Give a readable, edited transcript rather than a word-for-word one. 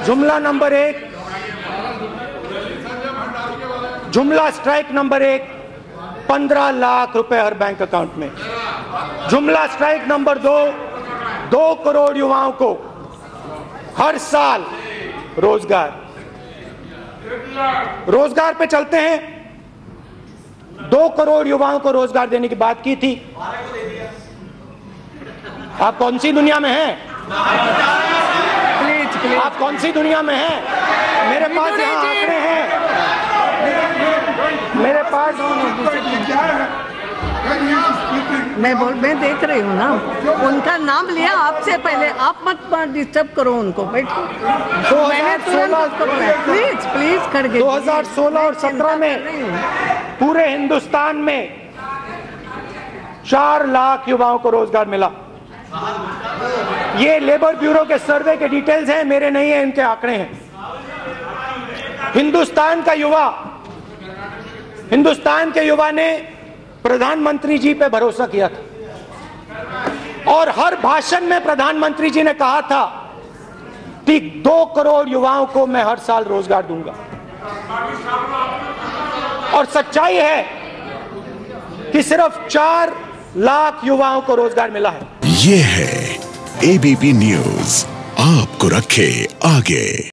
जुमला नंबर एक, जुमला स्ट्राइक नंबर एक, 15 लाख रुपए हर बैंक अकाउंट में। जुमला स्ट्राइक नंबर दो, 2 करोड़ युवाओं को हर साल रोजगार। रोजगार पे चलते हैं। 2 करोड़ युवाओं को रोजगार देने की बात की थी। आप कौन सी दुनिया में हैं? आप कौन सी दुनिया में हैं? मेरे पास यहाँ आंकड़े हैं, मेरे पास। मैं देख रही हूँ ना, उनका नाम लिया आपसे पहले। आप मत डिस्टर्ब करो उनको, बैठो। मैंने तुरंत उसको बुलाया। प्लीज खड़गे। 2016 और 17 में पूरे हिंदुस्तान में 4 लाख युवाओं को रोजगार मिला। ये लेबर ब्यूरो के सर्वे के डिटेल्स हैं, मेरे नहीं है, इनके आंकड़े हैं। हिंदुस्तान के युवा ने प्रधानमंत्री जी पे भरोसा किया था और हर भाषण में प्रधानमंत्री जी ने कहा था कि 2 करोड़ युवाओं को मैं हर साल रोजगार दूंगा। और सच्चाई है कि सिर्फ 4 लाख युवाओं को रोजगार मिला है। ये है एबीपी न्यूज, आपको रखे आगे।